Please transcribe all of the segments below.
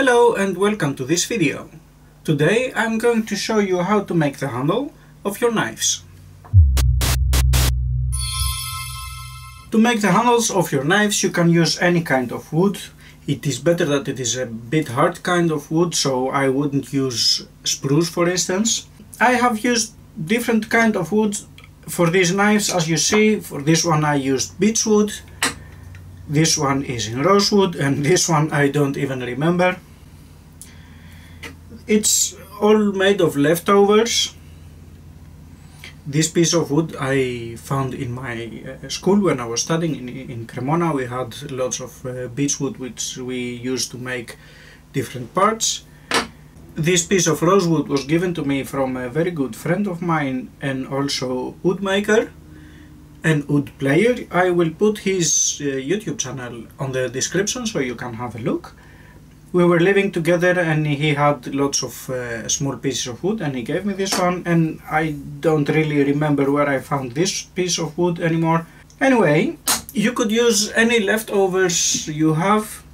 Hello and welcome to this video. Today I'm going to show you how to make the handle of your knives. To make the handles of your knives you can use any kind of wood. It is better that it is a bit hard kind of wood, so I wouldn't use spruce for instance. I have used different kind of wood for these knives. As you see, for this one I used beechwood. This one is in rosewood and this one I don't even remember. It's all made of leftovers. This piece of wood I found in my school when I was studying in Cremona. We had lots of beechwood which we used to make different parts. This piece of rosewood was given to me from a very good friend of mine and also wood maker and wood player. I will put his YouTube channel on the description so you can have a look. We were living together and he had lots of small pieces of wood and he gave me this one, and I don't really remember where I found this piece of wood anymore. Anyway, you could use any leftovers you have.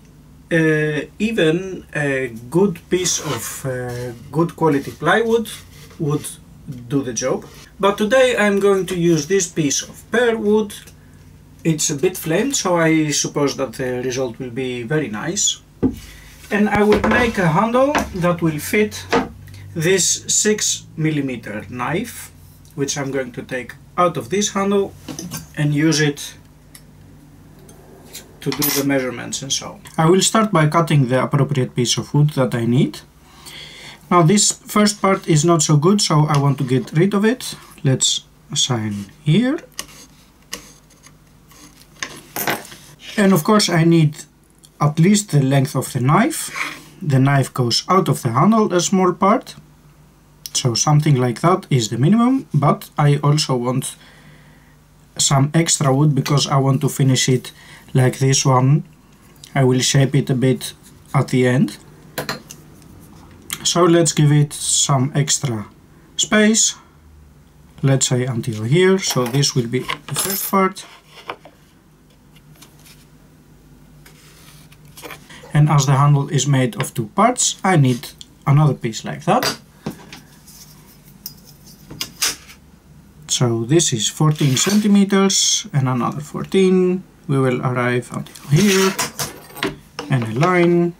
Even a good piece of good quality plywood would do the job. But today I'm going to use this piece of pear wood. It's a bit flamed, so I suppose that the result will be very nice. And I will make a handle that will fit this 6mm knife, which I'm going to take out of this handle and use it to do the measurements and so on. I will start by cutting the appropriate piece of wood that I need. Now this first part is not so good, so I want to get rid of it. Let's assign here. And of course I need at least the length of the knife. The knife goes out of the handle a small part, so something like that is the minimum, but I also want some extra wood because I want to finish it like this one. I will shape it a bit at the end. So let's give it some extra space, let's say until here. So this will be the first part. And as the handle is made of two parts, I need another piece like that. So this is 14 centimeters and another 14. We will arrive until here and a line.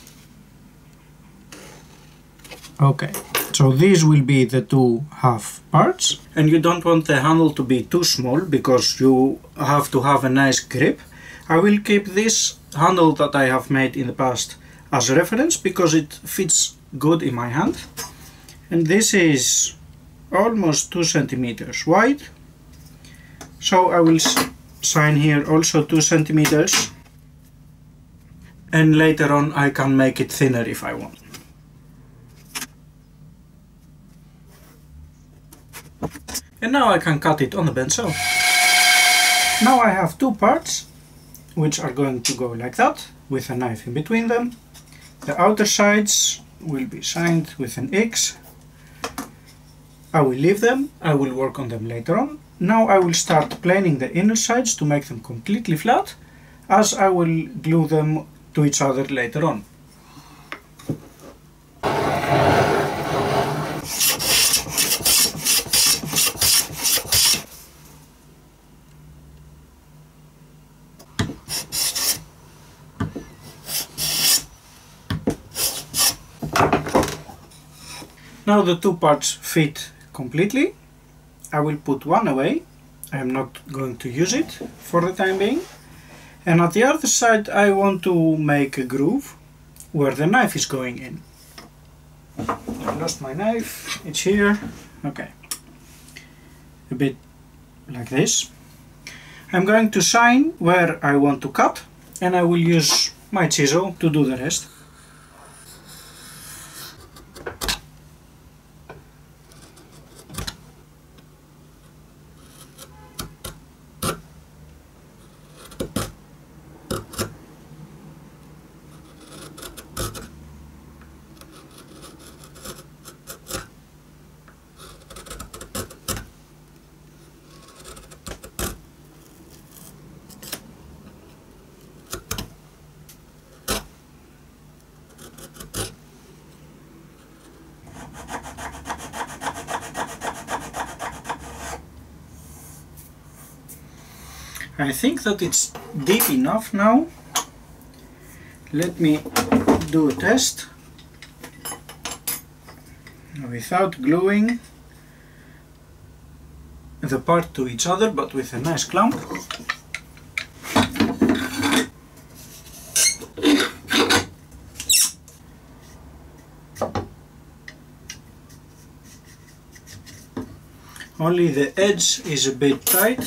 Okay, so these will be the two half parts. And you don't want the handle to be too small because you have to have a nice grip. I will keep this handle that I have made in the past as a reference because it fits good in my hand. And this is almost 2 centimeters wide. So I will sign here also 2 centimeters. And later on I can make it thinner if I want. And now I can cut it on the benzo. Now I have two parts which are going to go like that, with a knife in between them. The outer sides will be signed with an X. I will leave them, I will work on them later on. Now I will start planing the inner sides to make them completely flat, as I will glue them to each other later on. Now the two parts fit completely. I will put one away. I am not going to use it for the time being. And at the other side I want to make a groove where the knife is going in. I lost my knife, it's here. Okay, a bit like this. I'm going to sign where I want to cut and I will use my chisel to do the rest. I think that it's deep enough now. Let me do a test without gluing the part to each other, but with a nice clamp. Only the edge is a bit tight.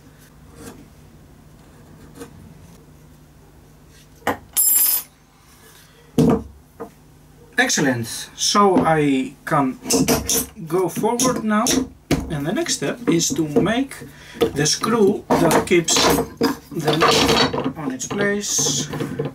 Excellent, so I can go forward now, and the next step is to make the screw that keeps the knife on its place.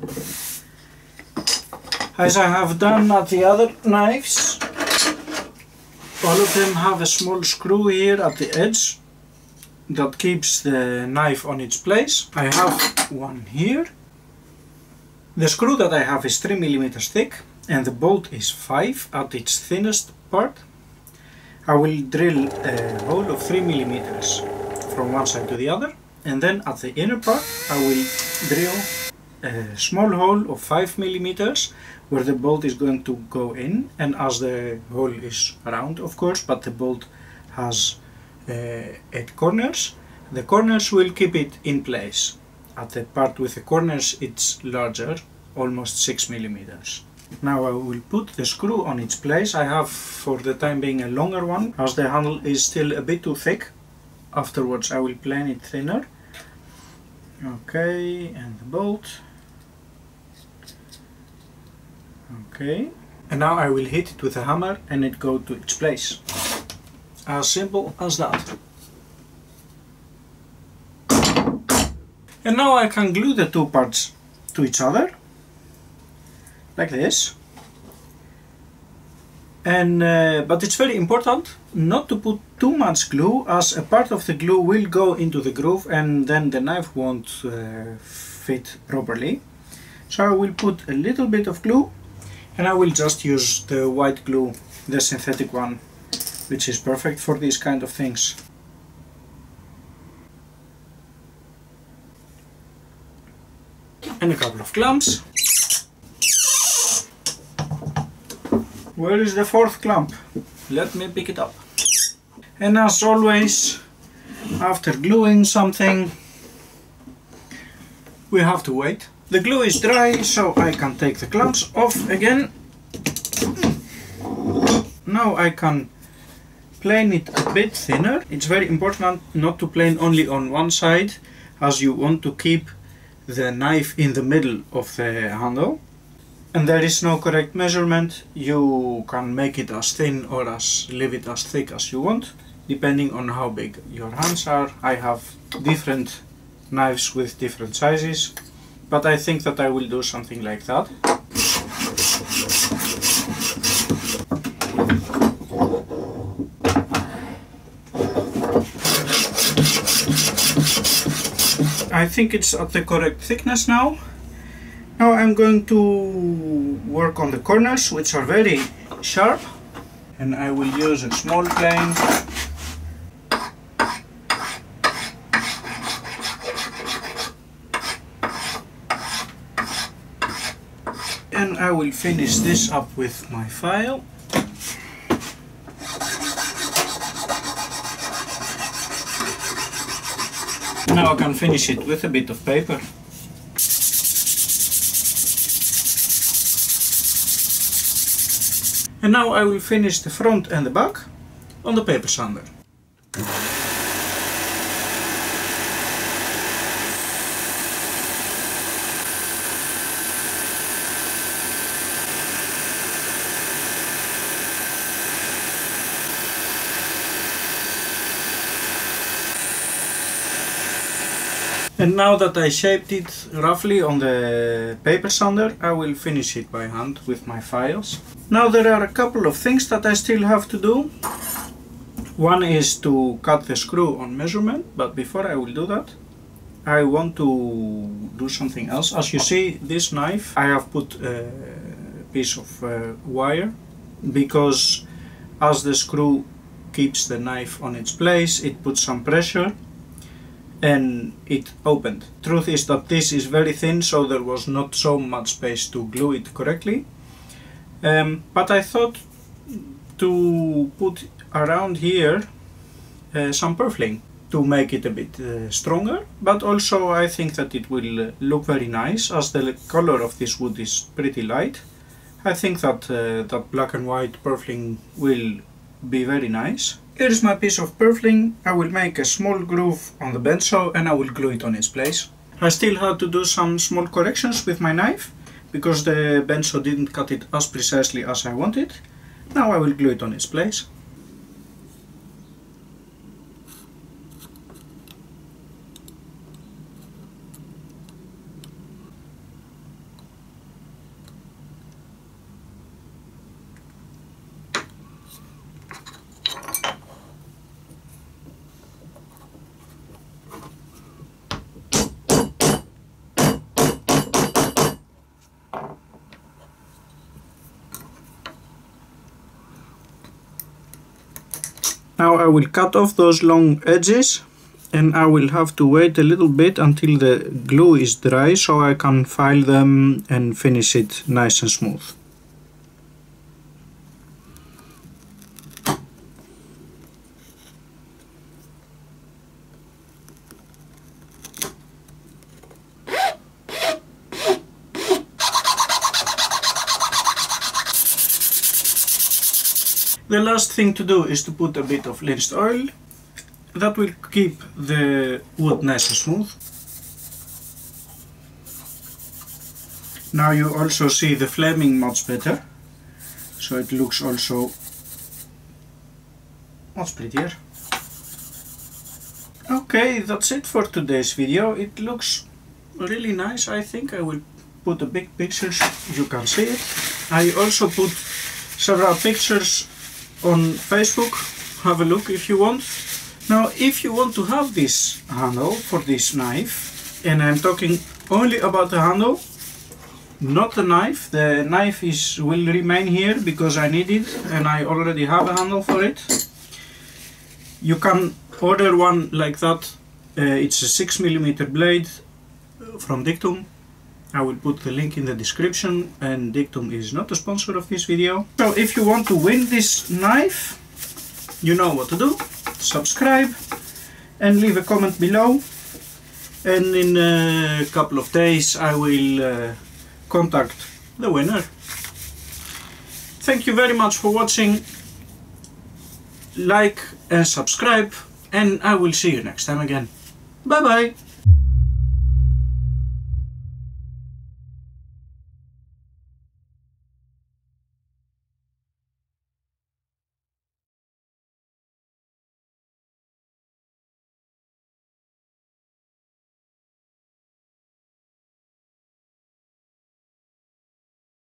As I have done at the other knives, all of them have a small screw here at the edge that keeps the knife on its place. I have one here. The screw that I have is 3 mm thick, and the bolt is 5 at its thinnest part. I will drill a hole of 3 mm from one side to the other, and then at the inner part I will drill a small hole of 5 mm where the bolt is going to go in, and as the hole is round of course, but the bolt has 8 corners, the corners will keep it in place. At the part with the corners it's larger, almost 6 mm. Now I will put the screw on its place. I have for the time being a longer one, as the handle is still a bit too thick. Afterwards I will plane it thinner. Okay, and the bolt. Okay, and now I will hit it with a hammer and it go to its place. As simple as that. And now I can glue the two parts to each other, like this. And but it's very important not to put too much glue, as a part of the glue will go into the groove and then the knife won't fit properly. So I will put a little bit of glue, and I will just use the white glue, the synthetic one, which is perfect for these kind of things. And a couple of clamps. Where is the fourth clamp? Let me pick it up. And as always, after gluing something, we have to wait. The glue is dry, so I can take the clamps off again. Now I can plane it a bit thinner. It's very important not to plane only on one side, as you want to keep the knife in the middle of the handle. And there is no correct measurement. You can make it as thin or leave it as thick as you want, depending on how big your hands are. I have different knives with different sizes, but I think that I will do something like that. I think it's at the correct thickness now. Now I'm going to work on the corners, which are very sharp, and I will use a small plane. And I will finish this up with my file. Now I can finish it with a bit of paper. And now I will finish the front and the back on the paper sander. And now that I shaped it roughly on the paper sander, I will finish it by hand with my files. Now there are a couple of things that I still have to do. One is to cut the screw on measurement, but before I will do that, I want to do something else. As you see, this knife, I have put a piece of wire, because as the screw keeps the knife on its place, it puts some pressure. and it opened. Truth is that this is very thin, so there was not so much space to glue it correctly. But I thought to put around here some purfling to make it a bit stronger, but also I think that it will look very nice as the color of this wood is pretty light. I think that that black and white purfling will be very nice. Here is my piece of purfling. I will make a small groove on the benzo and I will glue it on its place. I still had to do some small corrections with my knife because the benzo didn't cut it as precisely as I wanted. Now I will glue it on its place. Now I will cut off those long edges and I will have to wait a little bit until the glue is dry so I can file them and finish it nice and smooth. The last thing to do is to put a bit of lynched oil. That will keep the wood nice and smooth. Now you also see the flaming much better, so it looks also much prettier. Okay, that's it for today's video. It looks really nice. I think I will put a big pictures, you can see it. I also put several pictures on Facebook, have a look if you want. Now if you want to have this handle for this knife, and I'm talking only about the handle, not the knife will remain here because I need it and I already have a handle for it. You can order one like that, it's a 6mm blade from Dictum. I will put the link in the description, and Dictum is not a sponsor of this video. So if you want to win this knife, you know what to do. Subscribe and leave a comment below, and in a couple of days I will contact the winner. Thank you very much for watching. Like and subscribe, and I will see you next time again. Bye bye!